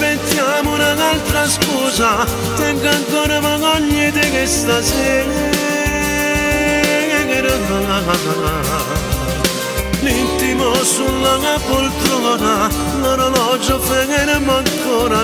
inventiamo un'altra scusa, tengo ancora voglia di che stasera. L'intimo sulla poltrona, l'orologio ferma ancora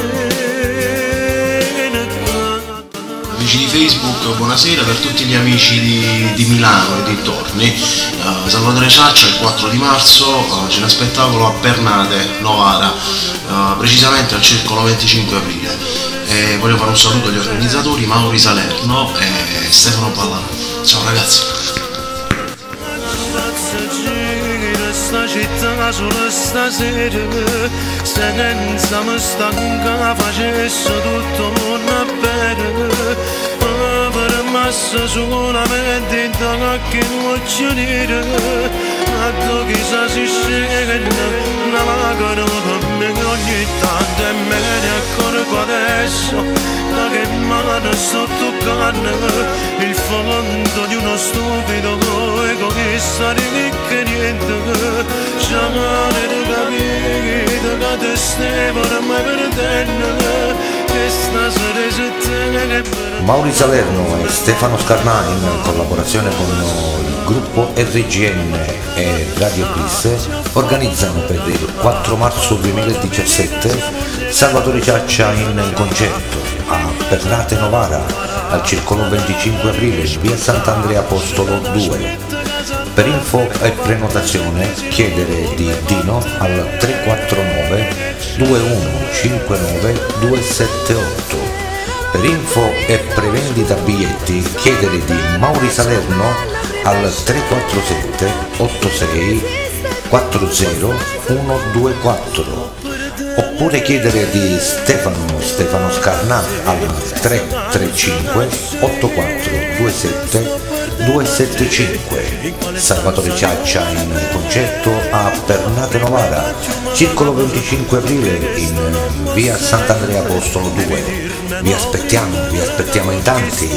viene. Amici di Facebook, buonasera per tutti gli amici di Milano e dintorni. Salvatore Ciaccia il 4 di marzo c'è uno spettacolo a Pernate, Novara, precisamente al Circolo 25 aprile. Voglio fare un saluto agli organizzatori, Mauri Salerno e Stefano Ballano. Ciao ragazzi! Sta città solo stasera, senza mi stanca, facesse tutto non bene. Per massa solamente in che non ci nera, ma tu chissà si scende, una magana per me ogni tanto e me ne accorgo adesso, da che mano sto toccando il fondo di uno stupido egoista di che niente. Mauri Salerno e Stefano Scarnà in collaborazione con il gruppo RGN e Radio Eclisse organizzano per il 4 marzo 2017 Salvatore Ciaccia in concerto a Pernate Novara al Circolo 25 aprile via Sant'Andrea Apostolo 2. Per info e prenotazione chiedere di Dino al 349 2159 278. Per info e prevendita biglietti chiedere di Mauri Salerno al 347 86 40 124. Oppure chiedere di Stefano Scarnà al 335 8427 275. Salvatore Ciaccia in concerto a Pernate Novara, Circolo 25 aprile in via Sant'Andrea Apostolo 2. Vi aspettiamo in tanti.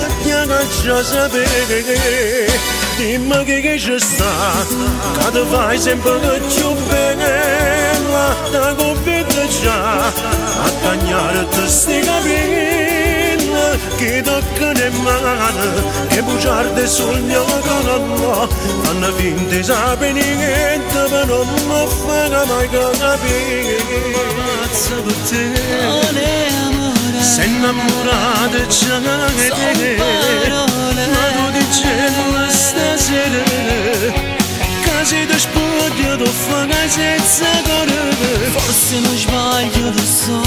Dimmi che c'è sta, che ti fai sempre più bella, da convinto già, a tagliare questi capelli, che toccano in mano, che bugiarde sul mio collo, fanno finta di sapere niente, ma non mi fanno mai capire. Mazza per te, sei innamorata già di te, ma tu dicevi stasera, che se ti spogli tu fai senza correre. Forse non sbaglio, lo so,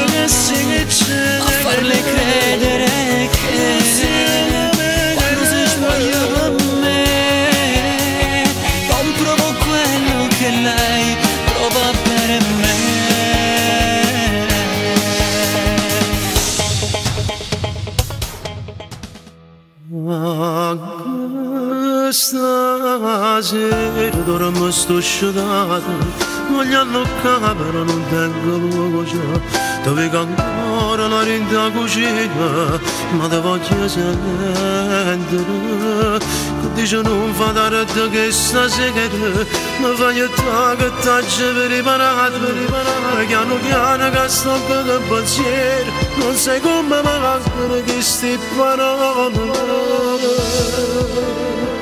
a farle credere che quando si sbaglia per me non provo quello che lei prova per me. Stasera dormo sto sciutato, voglio alloccare però non tengo voce, ti vedo ancora la rinda cucina, ma ti voglio sentire, che dice non fa da retta che stasera, mi fai che t'aggi per riparare, piano piano che sto con pensiero, non sai come mi mancano queste parole.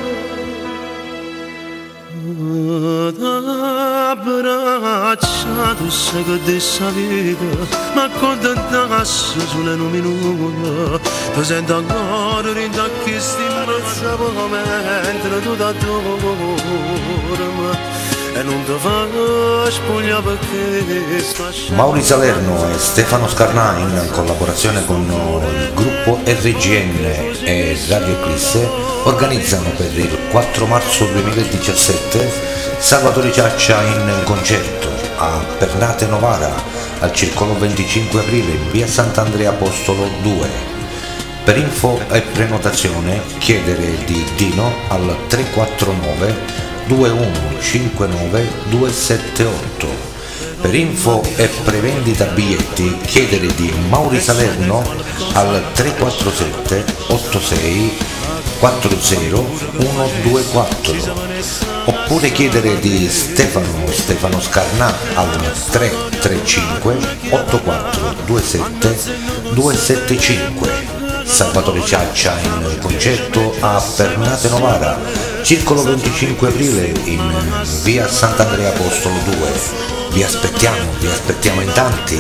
Abbracciato sei che dessa vita, ma accontentasse sulle minuto, ti sento ancora rintacchi sti imbraccia mentre tu t'addormi e non ti fa spoglia perché sta. Mauri Salerno e Stefano Scarnà in collaborazione con il gruppo RGN e Radio Eclisse organizzano per il 4 marzo 2017 Salvatore Ciaccia in concerto a Pernate Novara al Circolo 25 aprile in via Sant'Andrea Apostolo 2. Per info e prenotazione chiedere di Dino al 349 2159 278. Per info e prevendita biglietti chiedere di Mauri Salerno al 347 86 40 124. oppure chiedere di Stefano Scarnà al 335 8427 275. Salvatore Ciaccia in concerto a Pernate Novara, Circolo 25 aprile in via Sant'Andrea Apostolo 2. Vi aspettiamo in tanti.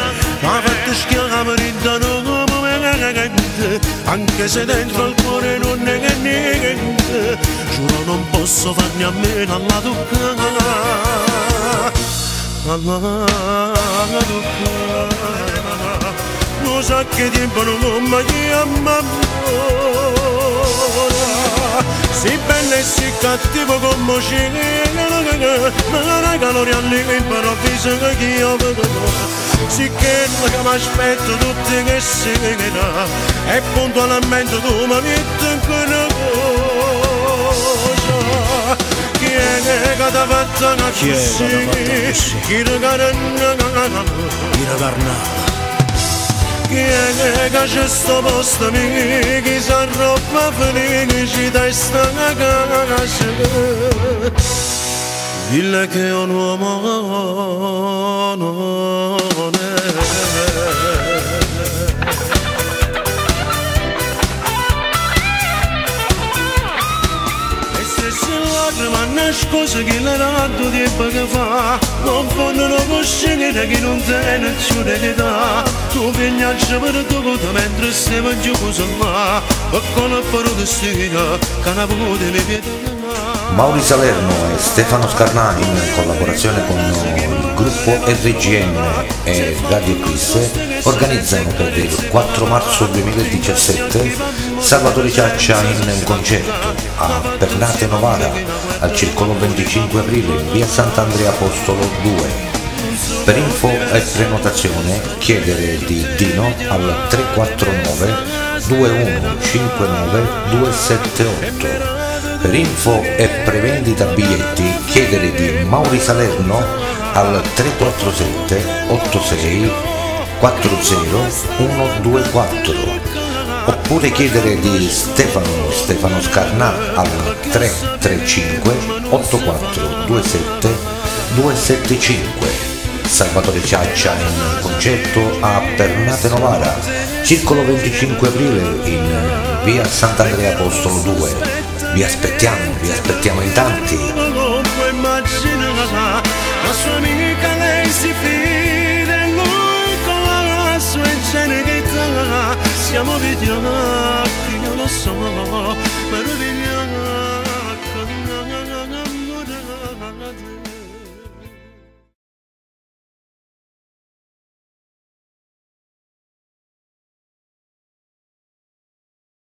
Anche se dentro il cuore non è che niente, giuro non posso farmi a meno alla tocca, lo sa che tempo non mi chiama si bello e si cattivo come c'è, ma la calore all'improvviso che io vedo. Si che mi aspetto tutti che sera e puntualmente tu mi metti in quella cosa. Chi è che ti ha fatto così? Chi recarna? Chi è che c'è sto posto mio? Chi sa roba felicità e sta a casa? Dille che un uomo non è. E se si lacrima nascosa che l'ha dato tempo che fa, non fanno coscienza che non tiene più l'età. Tu viaggi per tutto mentre stiamo giù così là, e con la parola stica che non può mi piede. Mauri Salerno e Stefano Scarnà in collaborazione con il gruppo RGN e Radio Kiss organizzano per il 4 marzo 2017 Salvatore Ciaccia in concerto a Pernate Novara al Circolo 25 aprile in via Sant'Andrea Apostolo 2. Per info e prenotazione chiedere di Dino al 349 2159 278. Per info e prevendita biglietti chiedere di Mauri Salerno al 347 86 40 124 oppure chiedere di Stefano Scarnà al 335 8427 275. Salvatore Ciaccia in concerto a Pernate Novara, Circolo 25 aprile in via Sant'Andrea Apostolo 2. Vi aspettiamo in tanti. Non può immaginare, la sua amica lei si fida, lui con la sua ingenuità, siamo vigliacchi, io lo so, ma noi vigliacchi.